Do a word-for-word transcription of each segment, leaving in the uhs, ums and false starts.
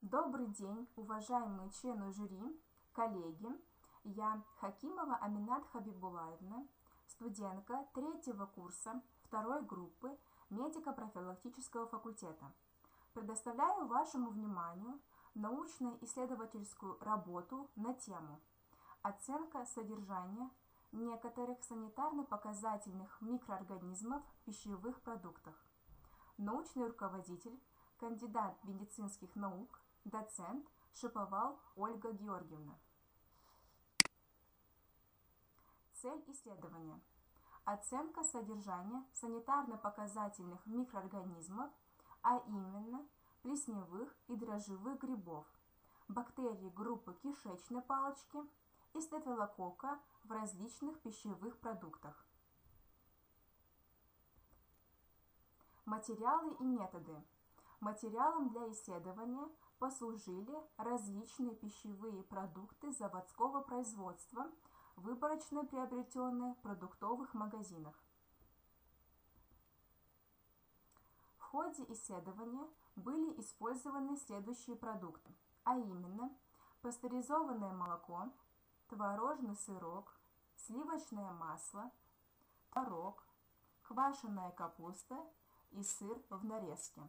Добрый день, уважаемые члены жюри, коллеги. Я Хакимова Аминат Хабибулаевна, студентка третьего курса второй группы медико-профилактического факультета. Предоставляю вашему вниманию научно-исследовательскую работу на тему «Оценка содержания некоторых санитарно-показательных микроорганизмов в пищевых продуктах». Научный руководитель, кандидат медицинских наук, доцент Шиповал Ольга Георгиевна. Цель исследования – оценка содержания санитарно-показательных микроорганизмов, а именно плесневых и дрожжевых грибов, бактерий группы кишечной палочки и стафилококка в различных пищевых продуктах. Материалы и методы. Материалом для исследования послужили различные пищевые продукты заводского производства, выборочно приобретенные в продуктовых магазинах. В ходе исследования были использованы следующие продукты, а именно пастеризованное молоко, творожный сырок, сливочное масло, творог, квашеная капуста и сыр в нарезке.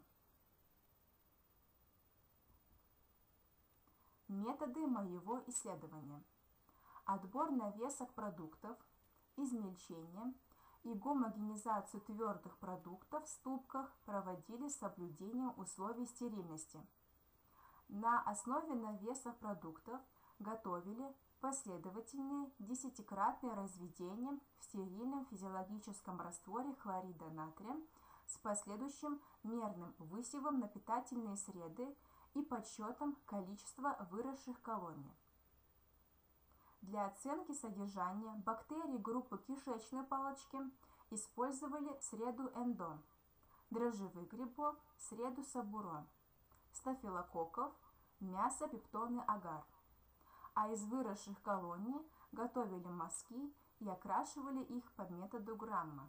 Методы моего исследования. Отбор навесок продуктов, измельчение и гомогенизацию твердых продуктов в ступках проводили с соблюдением условий стерильности. На основе навесов продуктов готовили последовательные десятикратные разведения в стерильном физиологическом растворе хлорида натрия с последующим мерным высевом на питательные среды и подсчетом количества выросших колоний. Для оценки содержания бактерий группы кишечной палочки использовали среду эндо, дрожжевых грибов – среду сабуро, стафилококков – мясо пептоны агар, а из выросших колоний готовили мазки и окрашивали их по методу Грамма.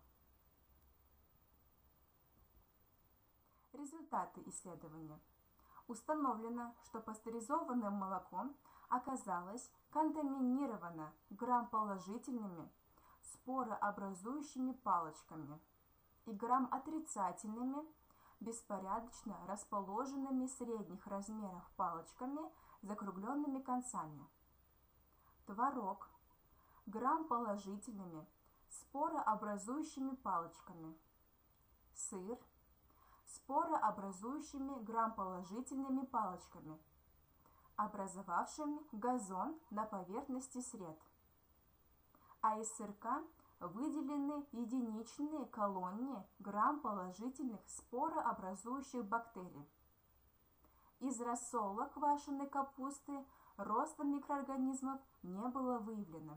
Результаты исследования. Установлено, что пастеризованное молоко оказалось контаминировано грамположительными спорообразующими палочками и грамотрицательными беспорядочно расположенными средних размеров палочками с закругленными концами. Творог грамположительными спорообразующими палочками. Сыр спорообразующими грамположительными палочками, образовавшими газон на поверхности сред. А из сырка выделены единичные колонии грамположительных спорообразующих бактерий. Из рассола квашеной капусты роста микроорганизмов не было выявлено.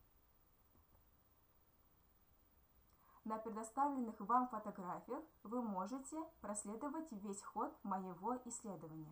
На предоставленных вам фотографиях вы можете проследовать весь ход моего исследования.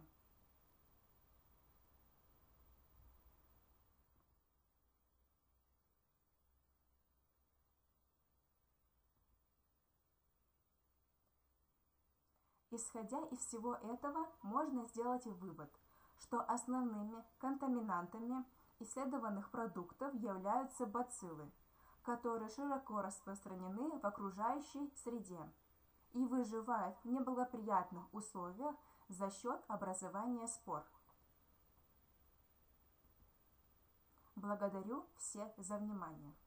Исходя из всего этого, можно сделать вывод, что основными контаминантами исследованных продуктов являются бациллы, которые широко распространены в окружающей среде и выживают в неблагоприятных условиях за счет образования спор. Благодарю всех за внимание.